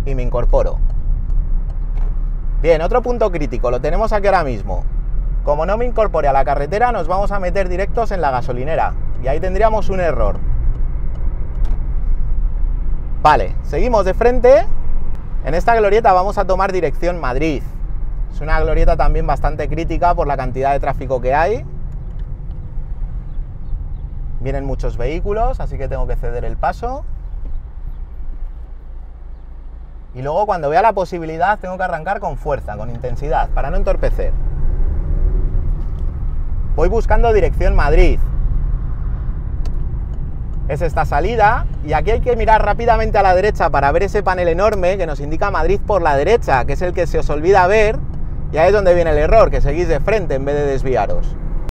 y me incorporo. Bien, otro punto crítico, lo tenemos aquí ahora mismo. Como no me incorpore a la carretera, nos vamos a meter directos en la gasolinera y ahí tendríamos un error. Vale, seguimos de frente. En esta glorieta vamos a tomar dirección Madrid. Es una glorieta también bastante crítica por la cantidad de tráfico que hay. Vienen muchos vehículos, así que tengo que ceder el paso. Y luego, cuando vea la posibilidad, tengo que arrancar con fuerza, con intensidad, para no entorpecer. Voy buscando dirección Madrid. Es esta salida, y aquí hay que mirar rápidamente a la derecha para ver ese panel enorme que nos indica Madrid por la derecha, que es el que se os olvida ver, y ahí es donde viene el error, que seguís de frente en vez de desviaros.